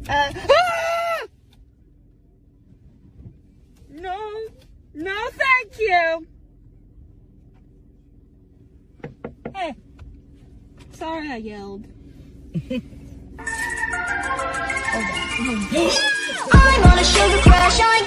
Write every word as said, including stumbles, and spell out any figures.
Uh, ah! No, no, thank you. Hey, sorry I yelled. I'm on a sugar crash.